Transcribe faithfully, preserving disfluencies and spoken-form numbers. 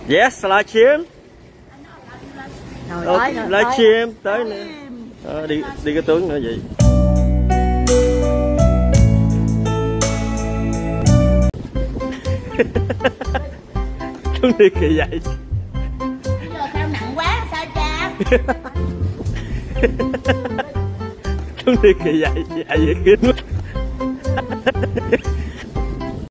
Yes, livestream. Rồi, livestream tới nữa. Ờ, đi đi cái tướng nữa vậy. Tướng đi kỳ vậy. Bây giờ sao nặng quá sao cha? Tướng đi kỳ vậy, dạ vậy kín quá.